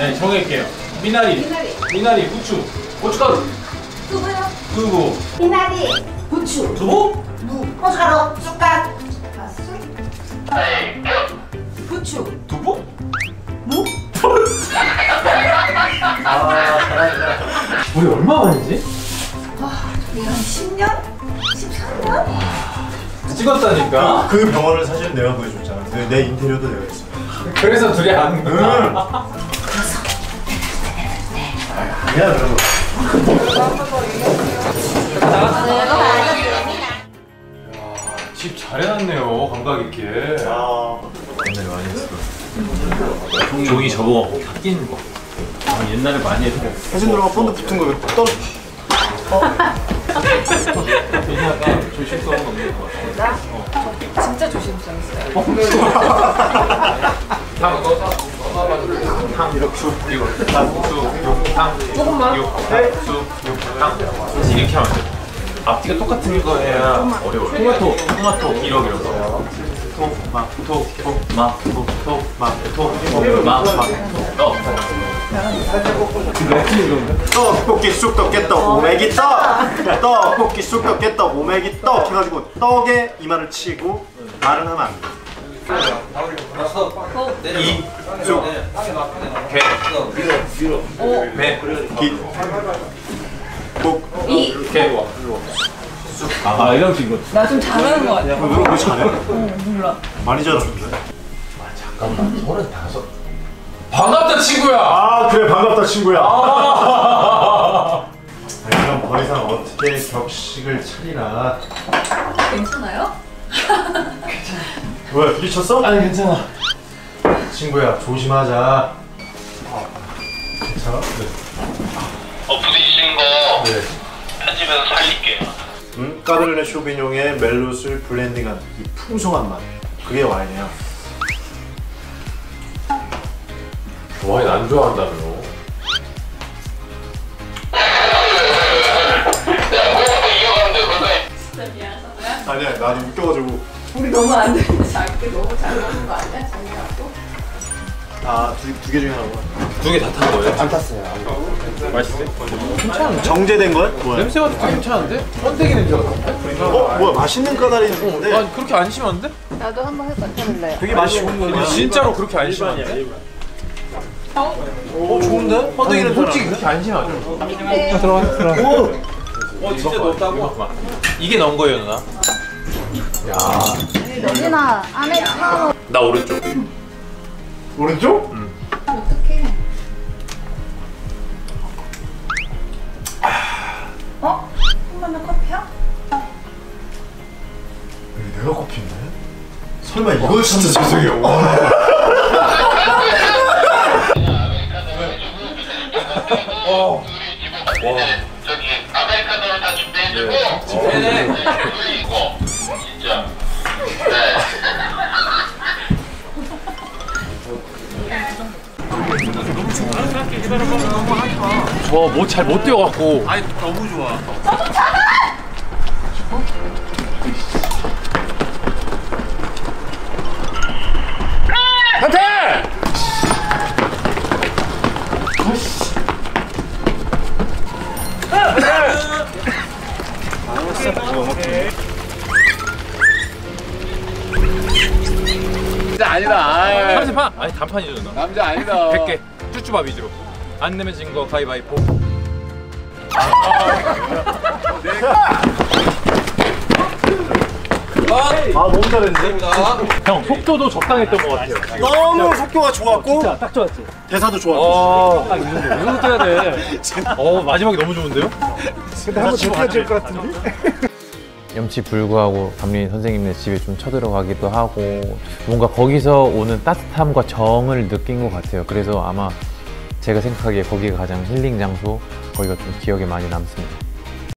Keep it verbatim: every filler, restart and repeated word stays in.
네, 정할게요. 미나리. 미나리. 미나리, 후추. 고춧가루. 두부요. 두부. 미나리. 부추. 두부? 무. 고춧가루. 쑥갓. 부추. 두부? 무. 아, 잘한다. 우리 얼마 만이지? 와, 우리 한 십 년? 십삼 년? 찍었다니까? 그 병원을 사실 내가 보여줬잖아. 내, 내 인테리어도 내가 했어. 그래서 둘이 안 응. 아니야, 그런 거. 집 잘해놨네요, 감각 있게. 아, 옛날에 많이 했어. 종이, 종이 저보고 바뀌는 거. 아, 옛날에 많이 했어. 사진 들어가 폰드 붙은 거 왜 떨어? 조심하다 조심스러운 거 없는 거 같아. 나? 진짜 조심스러웠어요. 탕, 탕, 이렇게 수, 이거, 탕, 수, 육, 탕, 조금만. 육, 수, 육, 탕. 이렇게 하면 돼. 앞뒤가 똑같은 거 해야 어려워요. 토마토, 토마토, 이렇게 이렇게. 토마, 토, 토마, 토, 토마, 토, 마, 마, 어. 떡볶이 쑥떡 깨떡 오메기 떡! 떡볶이 쑥떡 깨떡 오메기 떡! 해가지고 떡에 이마를 치고 말은 하면 안 돼. 이, 쑥, 개, 매, 기, 복, 이. 개, 아, 이런 식으로. 나 좀 잘하는 거 같아. 너 노래 잘해? 어, 몰라. 많이 잘하는데? 잠깐만, 서른다섯. 반갑다, 친구야! 아, 그래, 반갑다, 친구야. 아 아니, 그럼 더 이상 어떻게 격식을 차리나. 괜찮아요? 뭐야, 부딪혔어? 아니, 괜찮아. 친구야, 조심하자. 아, 괜찮아? 네. 어, 부딪히는 거 네. 편집해서 살릴게요. 음, 까베르네 쇼비뇽의 멜롯을 블렌딩한 이 풍성한 맛. 그게 와인이야. 와인 안 좋아한다며. 진짜 미안하다. 아니야, 나도 웃겨가지고. 우리 너무 안 되는데 자기 너무 잘 먹는 거 아니야? 자기하고? 아, 두, 두 개 중에 하나구나. 두 개 다 탄 거예요? 안 탔어요. 맛있어요? 괜찮은데? 정제된 거야? 뭐야? 냄새가 좀 괜찮은데? 번데기 냄새 같은데? 어? 뭐야, 맛있는 까다리 있는데? 아, 그렇게 안 심한데? 나도 한번 해봐. 해볼래. 되게 맛이 좋은 거야. 진짜로 그렇게 안 심한데? 어, 좋은데? 번데기 냄새 솔직히 그렇게 안 심하죠? 네. 들어가, 들어가. 오! 어, 진짜 넣었다고? 이게 넣은 거예요, 누나? 야, 여진아, 아메리카노. 나 오른쪽. 오른쪽? 응. 어떡해. 어? 한번더 커피야? 여기 내가 커피인데? 설마 이걸 진짜 죄송해요. 어. 와. 저기 아메리카노를 다 준비해주고 네. 그리고 진짜 네. 저 뭐 잘 못 뛰어갖고. 아니, 너무 좋아. 한테! 남자 아니다. 삼십 판? 아니 단판이죠 누나. 남자 아니다. 백 개 쭈쭈밥 위주로. 안 내면 진 거 가위바위보. 아, 너무 잘했는데? 형 속도도 적당했던 것 같아요. 너무 속도가 좋았고 진짜 딱 좋았지. 대사도 좋았고. 아, 이 정도, 이 정도 해야 돼. 어, 마지막이 너무 좋은데요? 근데 한번 더 해야 될것 같은데? 염치불구하고 감리 선생님네 집에 좀 쳐들어가기도 하고 뭔가 거기서 오는 따뜻함과 정을 느낀 것 같아요. 그래서 아마 제가 생각하기에 거기가 가장 힐링 장소, 거기가 좀 기억에 많이 남습니다.